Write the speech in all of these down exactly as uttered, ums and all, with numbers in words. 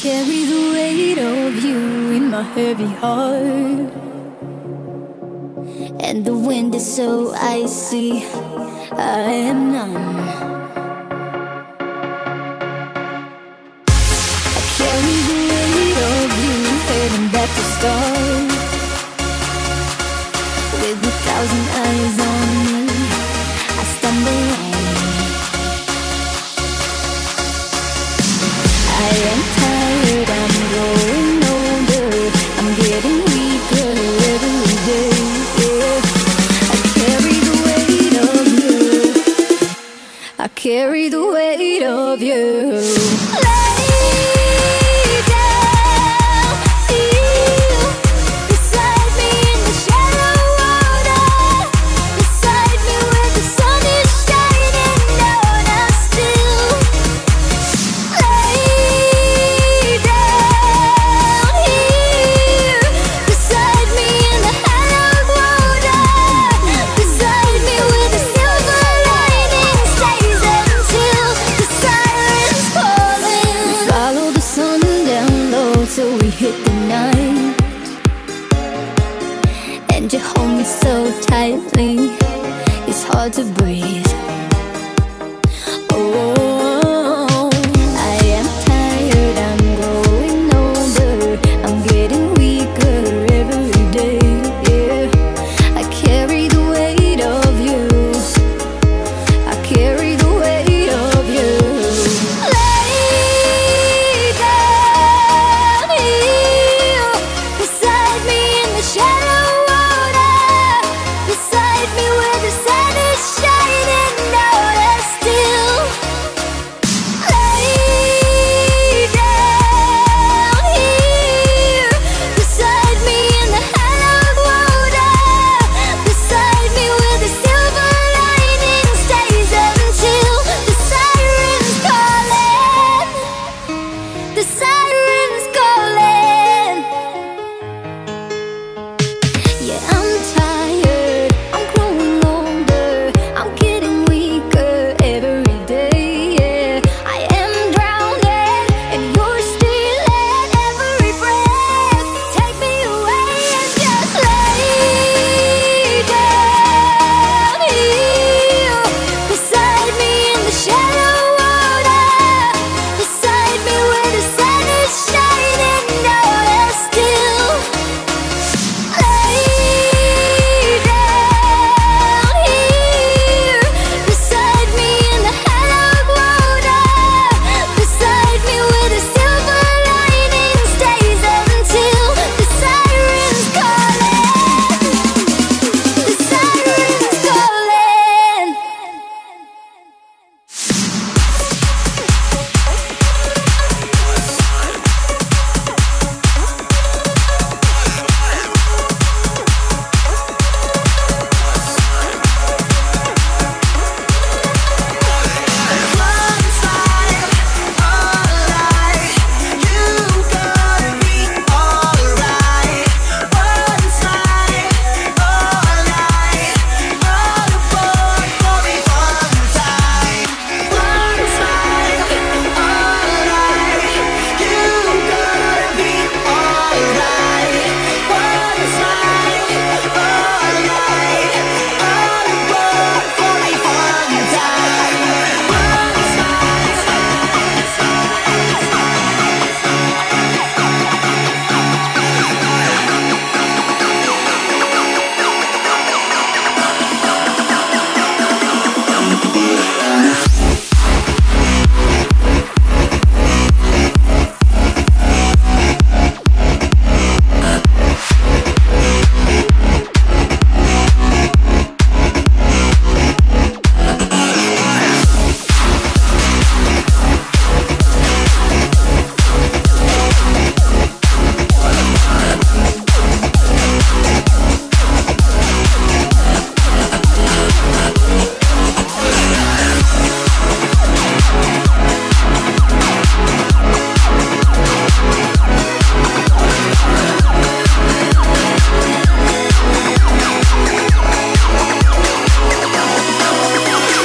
carry the weight of you in my heavy heart, and the wind is so icy, I am numb. I carry the weight of you heading back to start, with a thousand eyes on me, I stumble on. I am tired, I'm growing older, I'm getting weaker every day, yeah. I carry the weight of you, I carry the weight of you. Till we hit the night, and you hold me so tightly, it's hard to breathe. Oh, I am tired, I'm growing older, I'm getting weaker every day, yeah. I carry the weight of you, I carry the weight of you.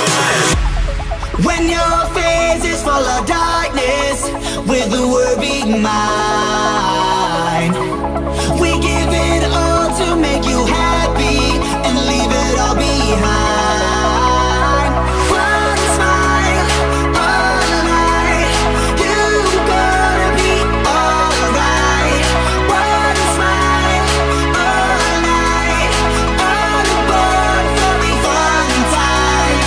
When your face is full of darkness, with the world beating mine. We give it all to make you happy and leave it all behind. One smile all night, you gonna be alright. One smile all night, on board for a fun time.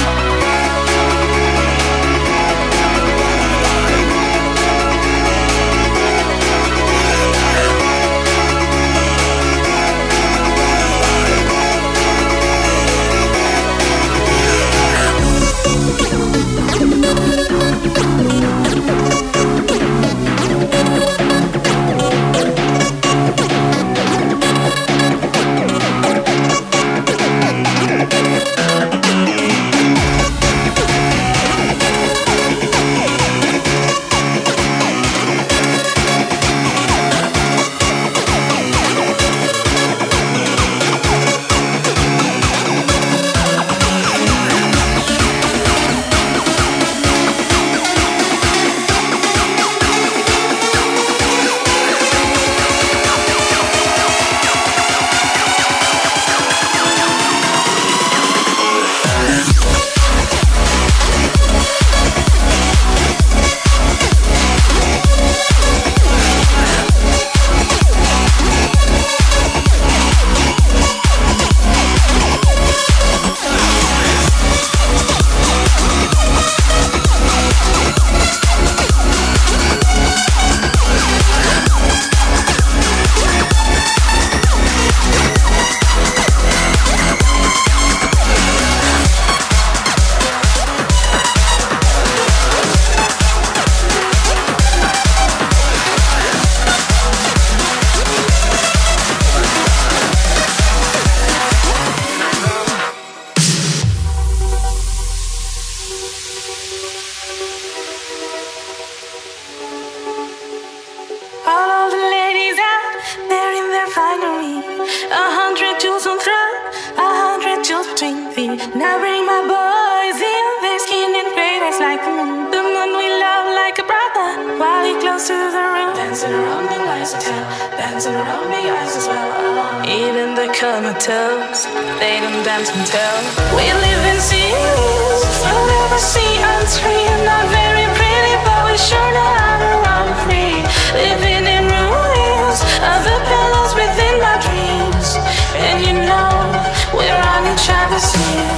All of the ladies out there in their finery, a hundred jewels on throat, a hundred jewels between feet. Now bring my boys in, their skin and gray, like the moon. The moon we love like a brother, while he close to the room. Dancing around the lights hotel, dancing around the eyes as well. Even the comatose, they don't dance and tell. We live in cities, we'll never see on screen. Not very pretty, but we sure know how to run free. Living in ruins of the pillows within my dreams. And you know, we're on each other's team.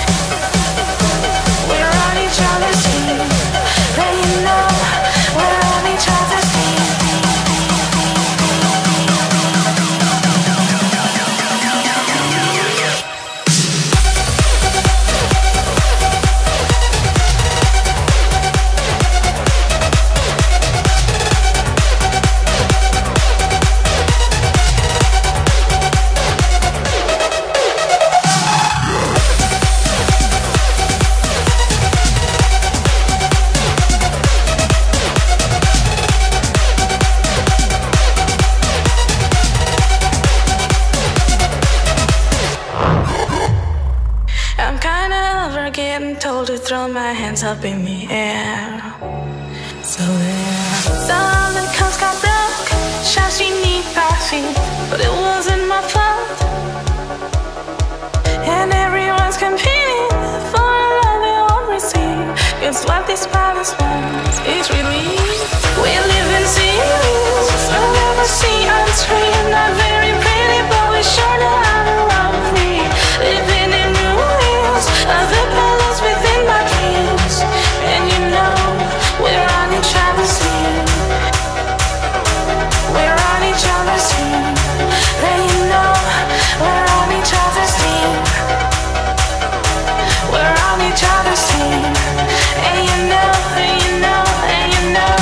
We're on each other's team. And you know, we're on each other's team. I'm kinda over getting told to throw my hands up in the air. So there, some of the cups got broke, shots she need passing, but it wasn't my fault. And everyone's competing for a love they won't receive. It's what this palace wants, it's relief. We live in cities we'll never see on screen. Not very pretty, but we sure know how to run free. Living in ruins of the pillows within my dreams. And you know, we're on each other's team. We're on each other's team. And you know, we're on each other's team. We're on each other's team. And you know, and you know, and you know.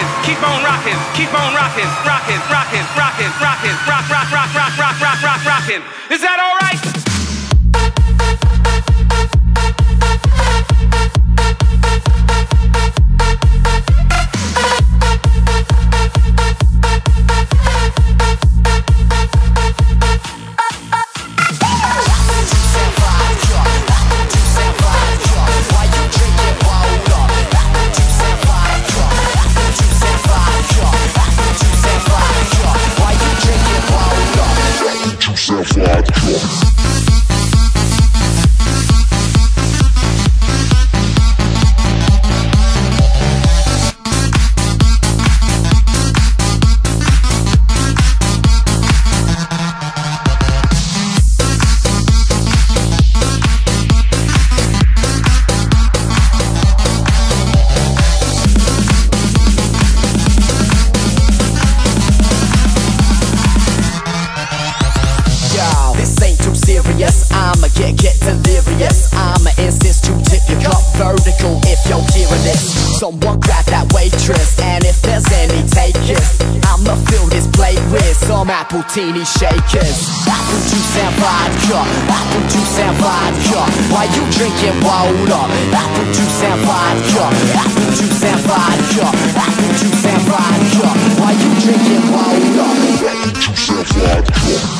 rocking, keep on rocking, keep on rocking, rocking, rocking, rocking, rocking, rock, rock, rock, rock, rock, rock, rock, rocking. Is that all right? Someone grab that waitress, and if there's any takers, I'ma fill this plate with some apple teeny shakers. Apple juice and vodka, apple juice and vodka. Why you drinking water? Apple juice and vodka, apple juice and vodka, apple juice and vodka. Why you drinking water? Apple juice and vodka.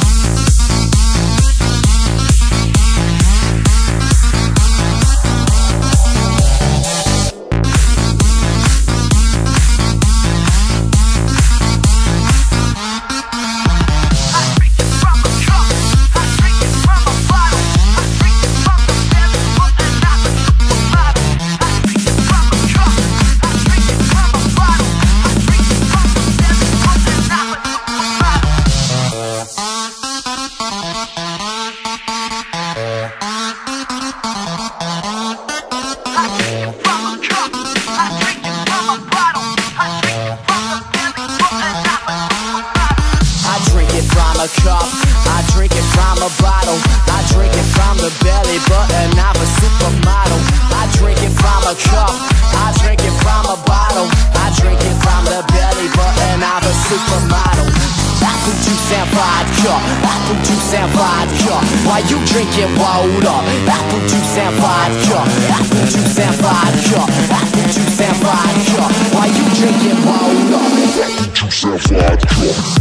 Cup. I drink it from a bottle. I drink it from the belly button of a supermodel. I drink it from a cup. I drink it from a bottle. I drink it from the belly button of a supermodel. Apple juice and vodka, apple juice and vodka. Why you drinking water? Apple juice and vodka, apple juice and vodka, apple juice and vodka. Why you drinking water? Apple juice and vodka.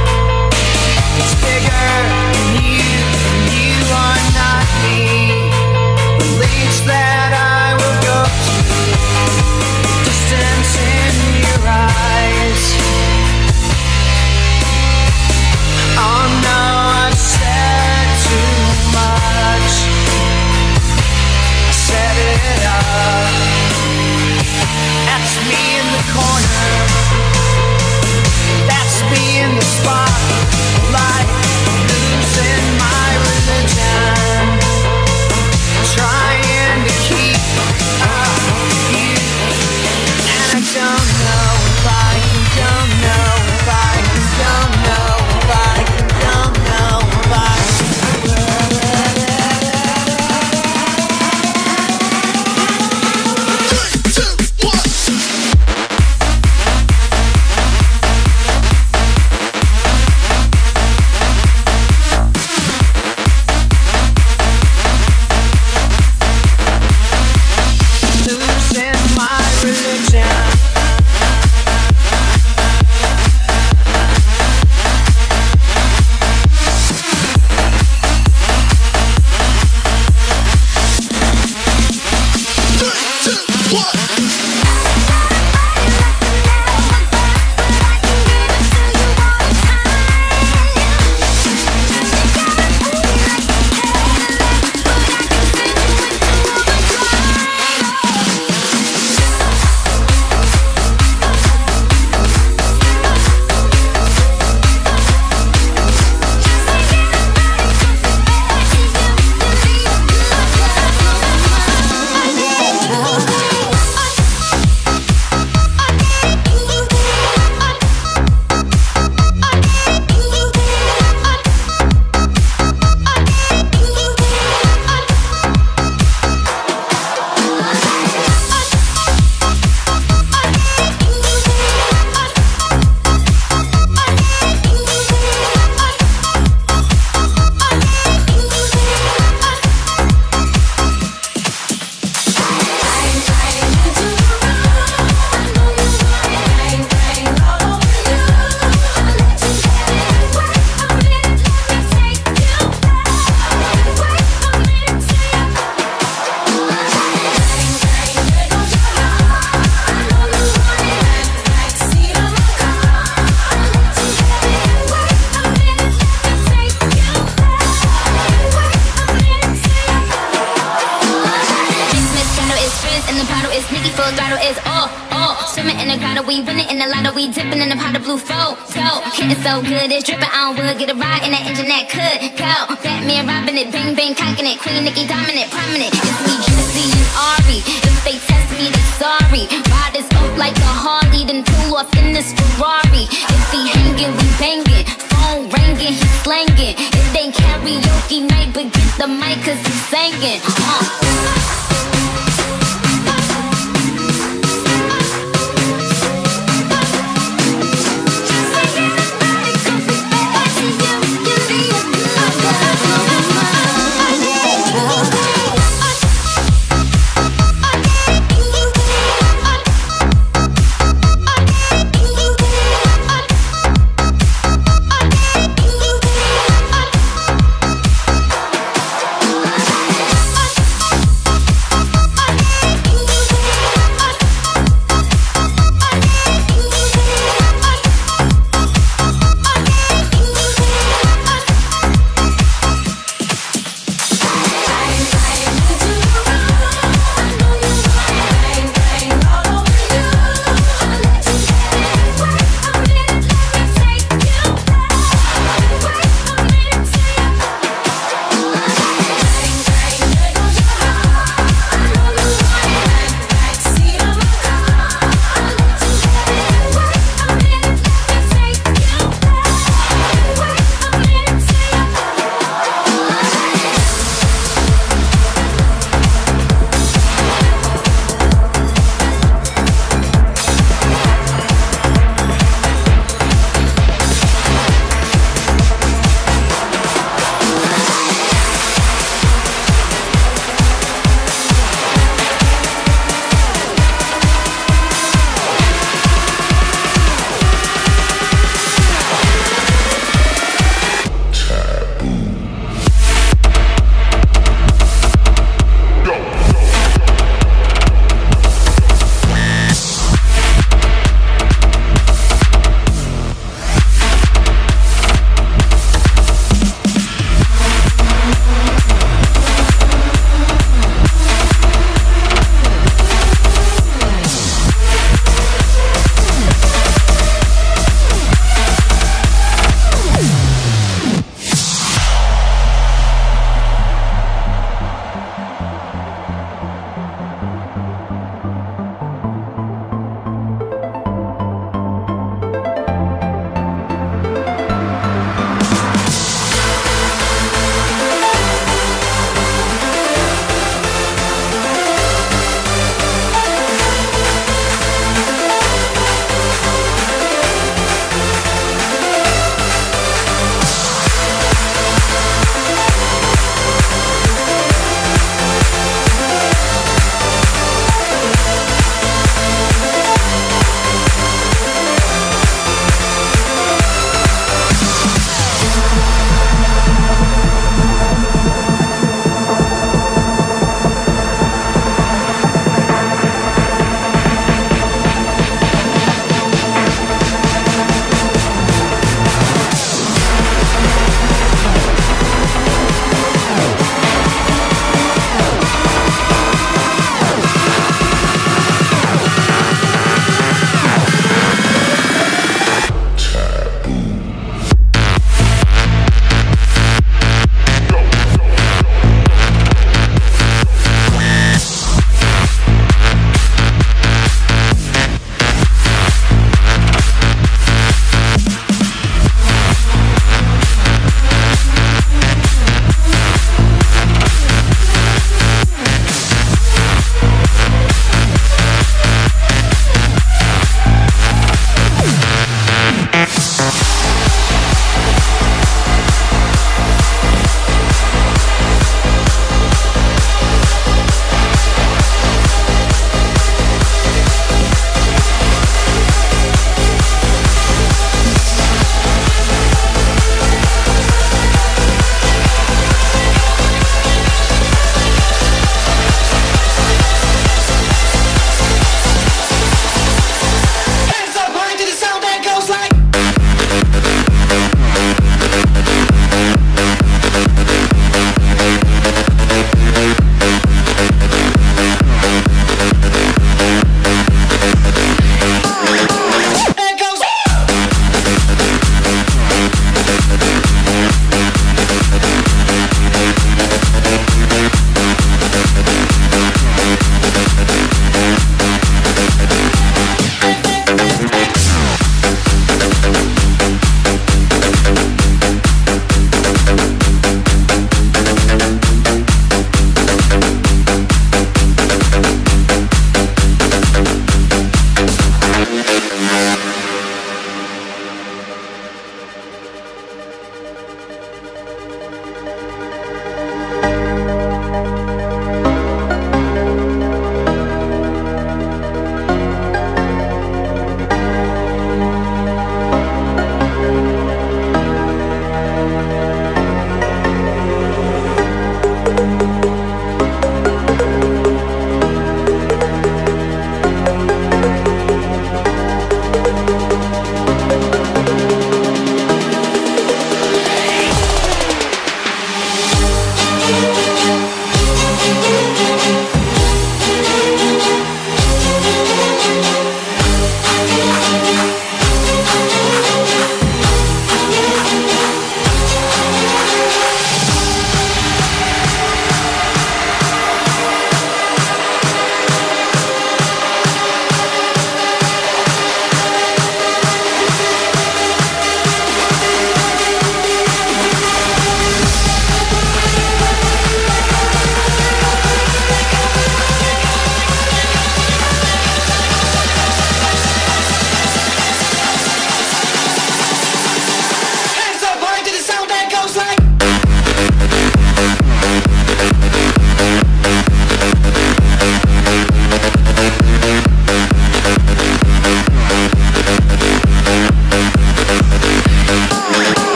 It's bigger than you, and you are not me. full throttle is oh, oh. Swimming in the grotto, we winning in the lotto, we dipping in the pot of blue flow. So, hitting so good, it's dripping on wood. Get a ride in that engine that could go. Batman robbing it, bang bang cocking it. Queen Nicki dominant, prominent. It's me, Jesse and Ari. If they test me, they sorry. Ride this up like a Harley, then pull off in this Ferrari. If he hanging, we banging. Phone ringing, he slanging. It ain't karaoke night, but get the mic 'cause he's singing. Uh.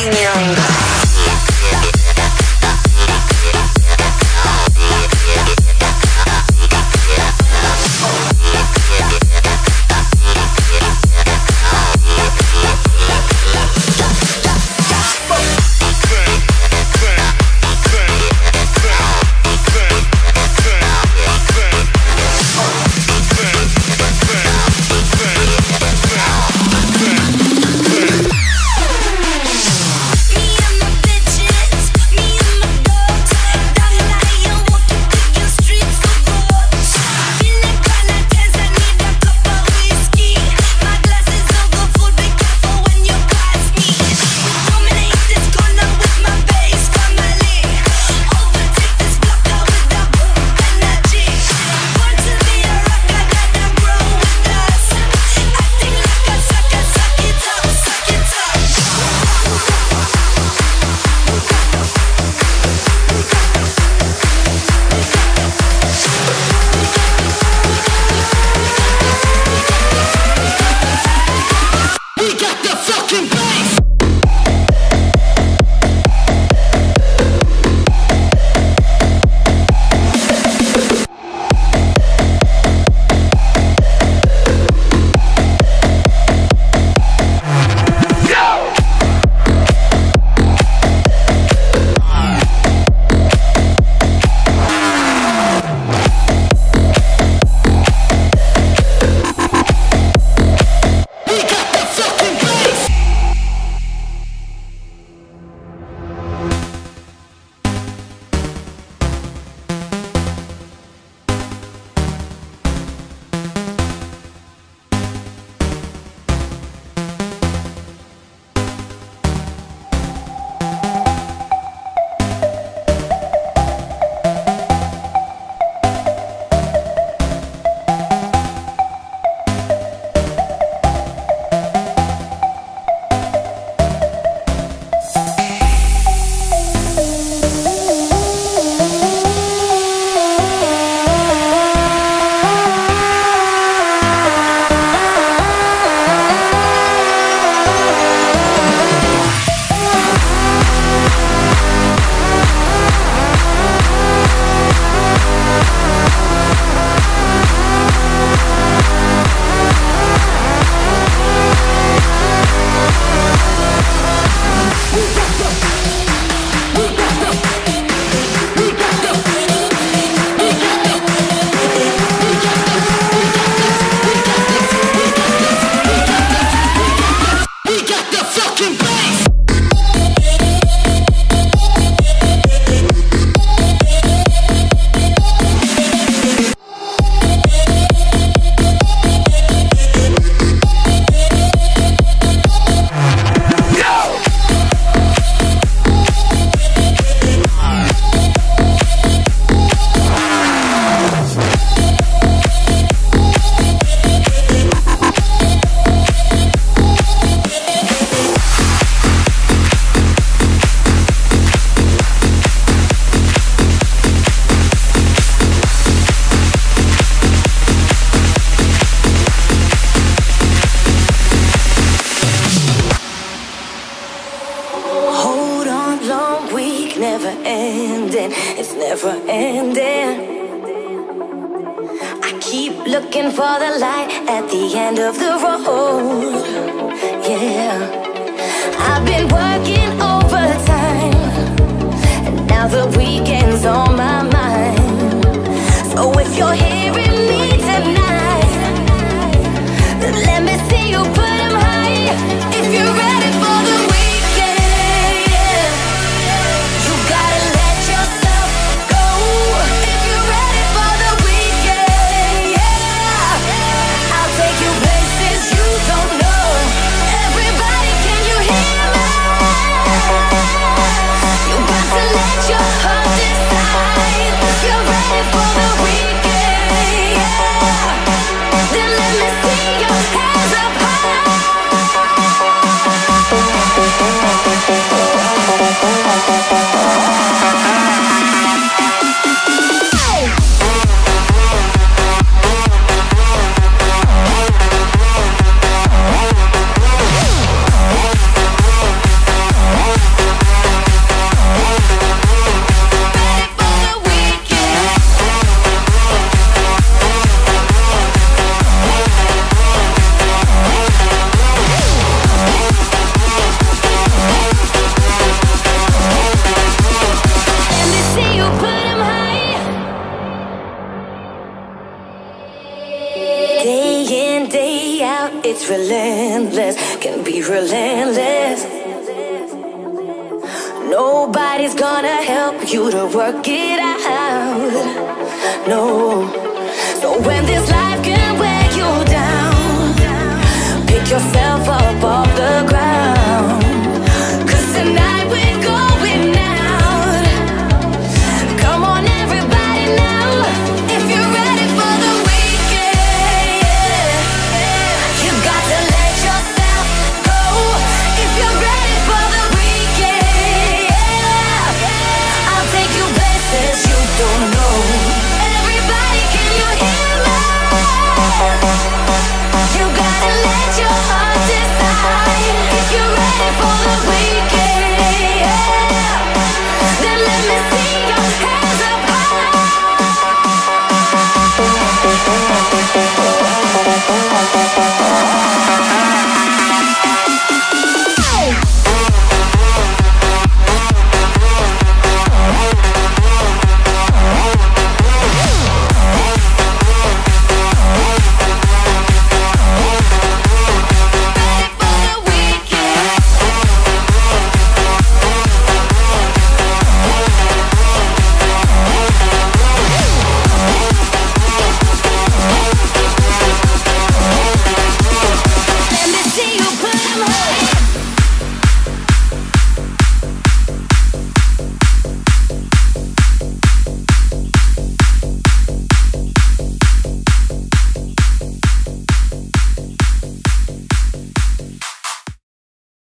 never ending. I keep looking for the light at the end of the road. Yeah, I've been working overtime, and now the weekend's on my mind. So if you're hearing me tonight, then let me see you put 'em high. If you're ready for the weekend, yeah, you gotta let yourself go. If you're ready for the weekend, yeah, I'll take you places you don't know. Everybody, can you hear me? You got to let your heart decide. it's relentless, can be relentless. Nobody's gonna help you to work it out, no. So when this life can wear you down, pick yourself up.